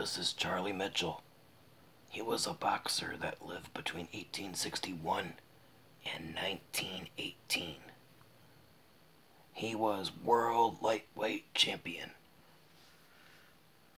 This is Charley Mitchell. He was a boxer that lived between 1861 and 1918. He was world lightweight champion.